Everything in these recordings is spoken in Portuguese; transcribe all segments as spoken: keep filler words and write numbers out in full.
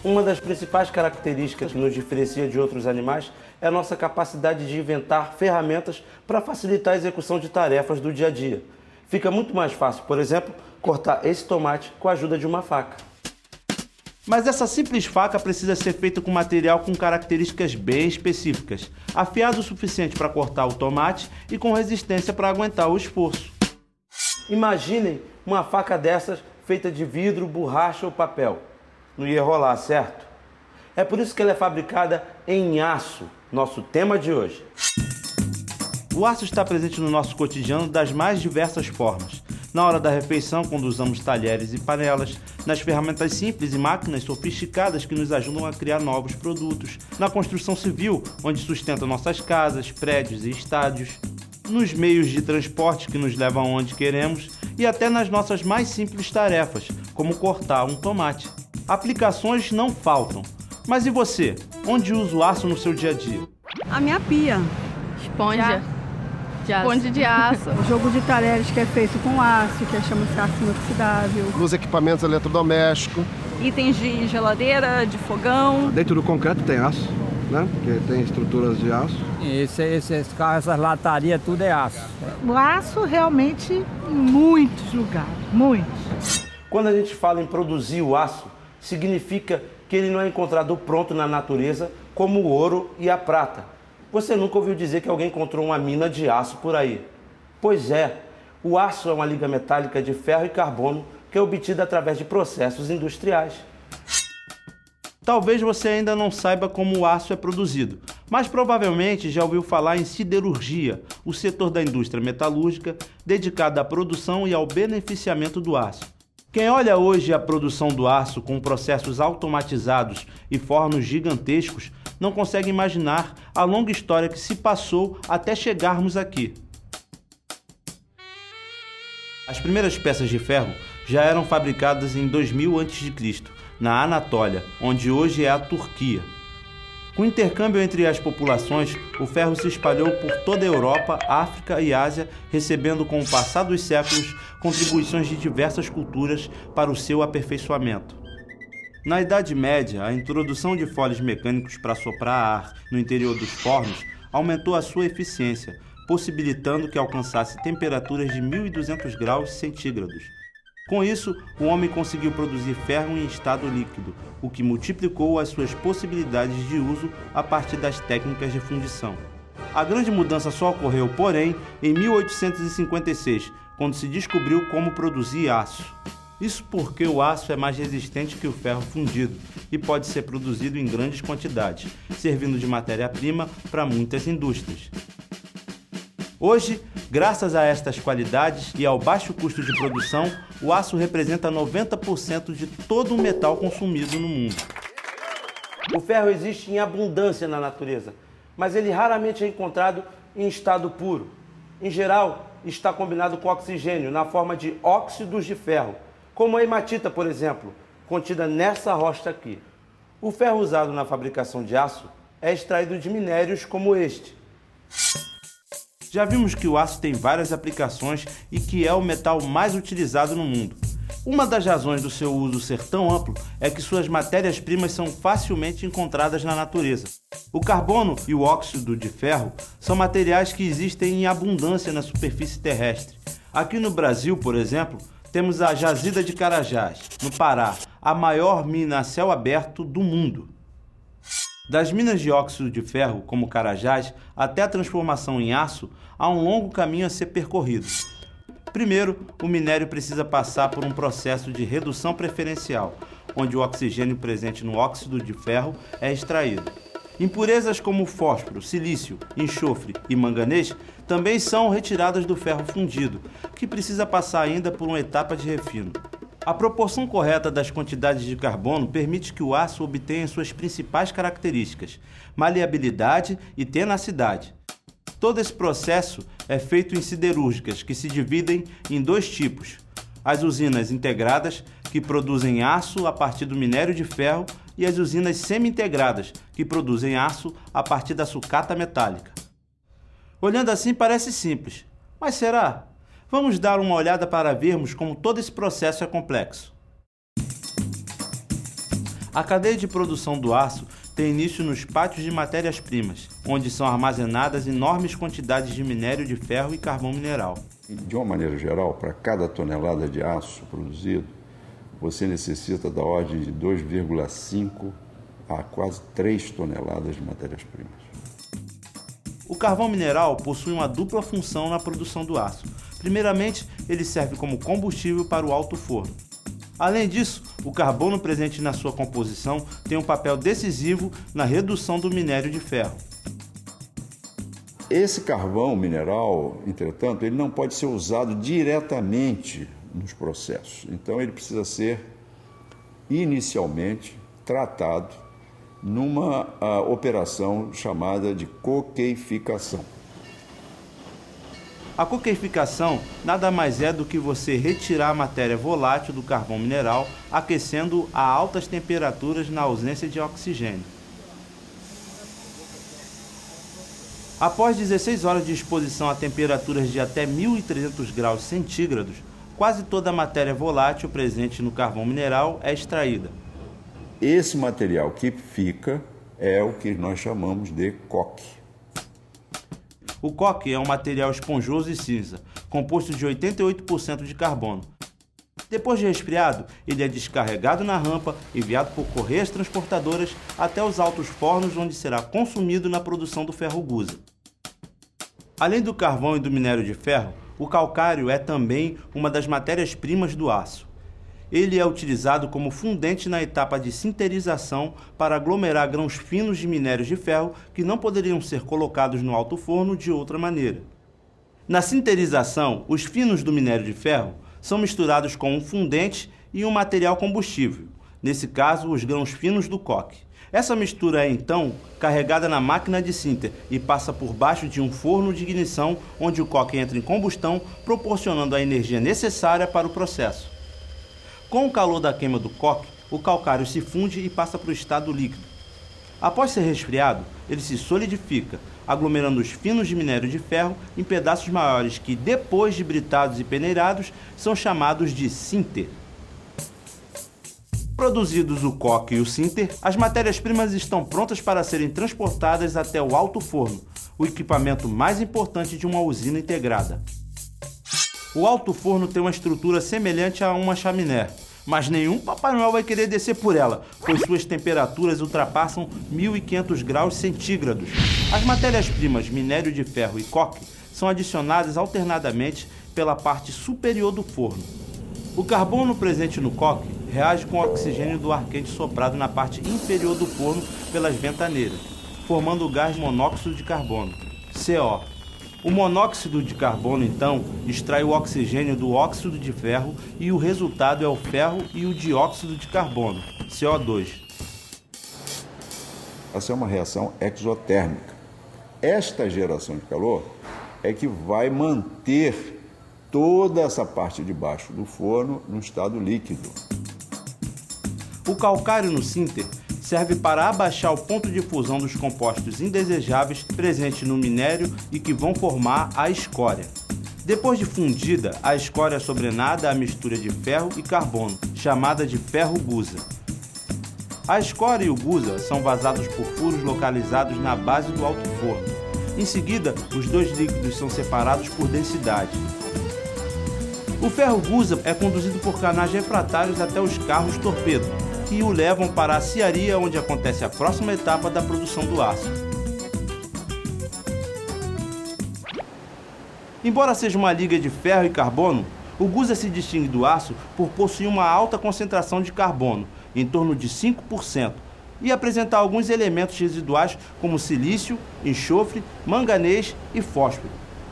Uma das principais características que nos diferencia de outros animais é a nossa capacidade de inventar ferramentas para facilitar a execução de tarefas do dia a dia. Fica muito mais fácil, por exemplo, cortar esse tomate com a ajuda de uma faca. Mas essa simples faca precisa ser feita com material com características bem específicas, afiado o suficiente para cortar o tomate e com resistência para aguentar o esforço. Imaginem uma faca dessas feita de vidro, borracha ou papel. Não ia rolar, certo? É por isso que ela é fabricada em aço, nosso tema de hoje. O aço está presente no nosso cotidiano das mais diversas formas. Na hora da refeição, quando usamos talheres e panelas, nas ferramentas simples e máquinas sofisticadas que nos ajudam a criar novos produtos, na construção civil, onde sustenta nossas casas, prédios e estádios, nos meios de transporte que nos levam aonde queremos e até nas nossas mais simples tarefas, como cortar um tomate. Aplicações não faltam. Mas e você? Onde usa o aço no seu dia a dia? A minha pia. Esponja. De aço. Esponja de aço. O jogo de talheres que é feito com aço, que chama-se aço inoxidável. Nos equipamentos eletrodomésticos. Itens de geladeira, de fogão. Dentro do concreto tem aço, né? Porque tem estruturas de aço. Esse, esses carros, essas latarias, tudo é aço. O aço realmente em muitos lugares, muitos. Quando a gente fala em produzir o aço, significa que ele não é encontrado pronto na natureza como o ouro e a prata. Você nunca ouviu dizer que alguém encontrou uma mina de aço por aí? Pois é, o aço é uma liga metálica de ferro e carbono que é obtida através de processos industriais. Talvez você ainda não saiba como o aço é produzido, mas provavelmente já ouviu falar em siderurgia, o setor da indústria metalúrgica dedicado à produção e ao beneficiamento do aço. Quem olha hoje a produção do aço com processos automatizados e fornos gigantescos não consegue imaginar a longa história que se passou até chegarmos aqui. As primeiras peças de ferro já eram fabricadas em dois mil antes de Cristo, na Anatólia, onde hoje é a Turquia. Com o intercâmbio entre as populações, o ferro se espalhou por toda a Europa, África e Ásia, recebendo com o passar dos séculos contribuições de diversas culturas para o seu aperfeiçoamento. Na Idade Média, a introdução de foles mecânicos para soprar ar no interior dos fornos aumentou a sua eficiência, possibilitando que alcançasse temperaturas de mil e duzentos graus centígrados. Com isso, o homem conseguiu produzir ferro em estado líquido, o que multiplicou as suas possibilidades de uso a partir das técnicas de fundição. A grande mudança só ocorreu, porém, em mil oitocentos e cinquenta e seis, quando se descobriu como produzir aço. Isso porque o aço é mais resistente que o ferro fundido e pode ser produzido em grandes quantidades, servindo de matéria-prima para muitas indústrias. Hoje, graças a estas qualidades e ao baixo custo de produção, o aço representa noventa por cento de todo o metal consumido no mundo. O ferro existe em abundância na natureza, mas ele raramente é encontrado em estado puro. Em geral, está combinado com oxigênio na forma de óxidos de ferro, como a hematita, por exemplo, contida nessa rocha aqui. O ferro usado na fabricação de aço é extraído de minérios como este. Já vimos que o aço tem várias aplicações e que é o metal mais utilizado no mundo. Uma das razões do seu uso ser tão amplo é que suas matérias-primas são facilmente encontradas na natureza. O carbono e o óxido de ferro são materiais que existem em abundância na superfície terrestre. Aqui no Brasil, por exemplo, temos a Jazida de Carajás, no Pará, a maior mina a céu aberto do mundo. Das minas de óxido de ferro, como Carajás, até a transformação em aço, há um longo caminho a ser percorrido. Primeiro, o minério precisa passar por um processo de redução preferencial, onde o oxigênio presente no óxido de ferro é extraído. Impurezas como fósforo, silício, enxofre e manganês também são retiradas do ferro fundido, que precisa passar ainda por uma etapa de refino. A proporção correta das quantidades de carbono permite que o aço obtenha suas principais características, maleabilidade e tenacidade. Todo esse processo é feito em siderúrgicas, que se dividem em dois tipos: as usinas integradas, que produzem aço a partir do minério de ferro, e as usinas semi-integradas, que produzem aço a partir da sucata metálica. Olhando assim parece simples, mas será? Vamos dar uma olhada para vermos como todo esse processo é complexo. A cadeia de produção do aço tem início nos pátios de matérias-primas, onde são armazenadas enormes quantidades de minério de ferro e carvão mineral. De uma maneira geral, para cada tonelada de aço produzido, você necessita da ordem de dois vírgula cinco a quase três toneladas de matérias-primas. O carvão mineral possui uma dupla função na produção do aço. Primeiramente, ele serve como combustível para o alto forno. Além disso, o carbono presente na sua composição tem um papel decisivo na redução do minério de ferro. Esse carvão mineral, entretanto, ele não pode ser usado diretamente nos processos. Então, ele precisa ser inicialmente tratado numa uh, operação chamada de coqueificação. A coqueificação nada mais é do que você retirar a matéria volátil do carvão mineral, aquecendo a altas temperaturas na ausência de oxigênio. Após dezesseis horas de exposição a temperaturas de até mil e trezentos graus centígrados, quase toda a matéria volátil presente no carvão mineral é extraída. Esse material que fica é o que nós chamamos de coque. O coque é um material esponjoso e cinza, composto de oitenta e oito por cento de carbono. Depois de resfriado, ele é descarregado na rampa, enviado por correias transportadoras até os altos fornos, onde será consumido na produção do ferro gusa. Além do carvão e do minério de ferro, o calcário é também uma das matérias-primas do aço. Ele é utilizado como fundente na etapa de sinterização para aglomerar grãos finos de minérios de ferro que não poderiam ser colocados no alto forno de outra maneira. Na sinterização, os finos do minério de ferro são misturados com um fundente e um material combustível, nesse caso, os grãos finos do coque. Essa mistura é, então, carregada na máquina de sinter e passa por baixo de um forno de ignição, onde o coque entra em combustão, proporcionando a energia necessária para o processo. Com o calor da queima do coque, o calcário se funde e passa para o estado líquido. Após ser resfriado, ele se solidifica, aglomerando os finos de minério de ferro em pedaços maiores que, depois de britados e peneirados, são chamados de sinter. Produzidos o coque e o sinter, as matérias-primas estão prontas para serem transportadas até o alto forno, o equipamento mais importante de uma usina integrada. O alto forno tem uma estrutura semelhante a uma chaminé, mas nenhum Papai Noel vai querer descer por ela, pois suas temperaturas ultrapassam mil e quinhentos graus centígrados. As matérias-primas, minério de ferro e coque, são adicionadas alternadamente pela parte superior do forno. O carbono presente no coque reage com o oxigênio do ar quente soprado na parte inferior do forno pelas ventaneiras, formando o gás monóxido de carbono, C O. O monóxido de carbono, então, extrai o oxigênio do óxido de ferro e o resultado é o ferro e o dióxido de carbono, C O dois. Essa é uma reação exotérmica. Esta geração de calor é que vai manter toda essa parte de baixo do forno no estado líquido. O calcário no sinter serve para abaixar o ponto de fusão dos compostos indesejáveis presentes no minério e que vão formar a escória. Depois de fundida, a escória é sobrenada à mistura de ferro e carbono, chamada de ferro gusa. A escória e o gusa são vazados por furos localizados na base do alto forno. Em seguida, os dois líquidos são separados por densidade. O ferro gusa é conduzido por canais refratários até os carros torpedo, que o levam para a aciaria, onde acontece a próxima etapa da produção do aço. Embora seja uma liga de ferro e carbono, o gusa se distingue do aço por possuir uma alta concentração de carbono, em torno de cinco por cento, e apresentar alguns elementos residuais como silício, enxofre, manganês e fósforo.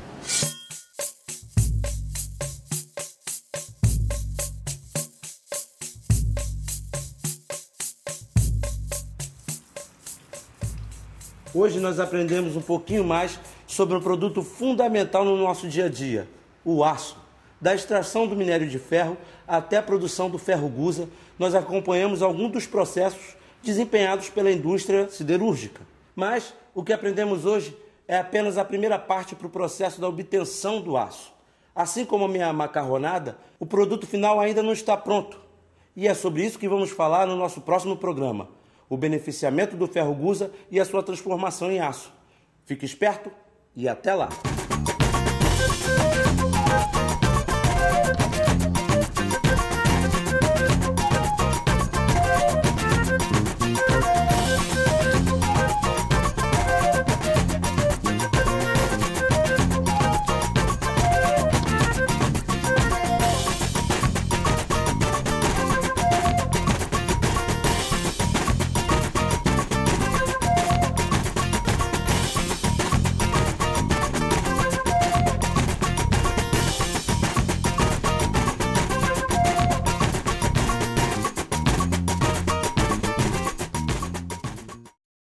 Hoje nós aprendemos um pouquinho mais sobre um produto fundamental no nosso dia a dia, o aço. Da extração do minério de ferro até a produção do ferro gusa, nós acompanhamos alguns dos processos desempenhados pela indústria siderúrgica. Mas o que aprendemos hoje é apenas a primeira parte para o processo da obtenção do aço. Assim como a minha macarronada, o produto final ainda não está pronto. E é sobre isso que vamos falar no nosso próximo programa, o beneficiamento do ferro gusa e a sua transformação em aço. Fique esperto e até lá!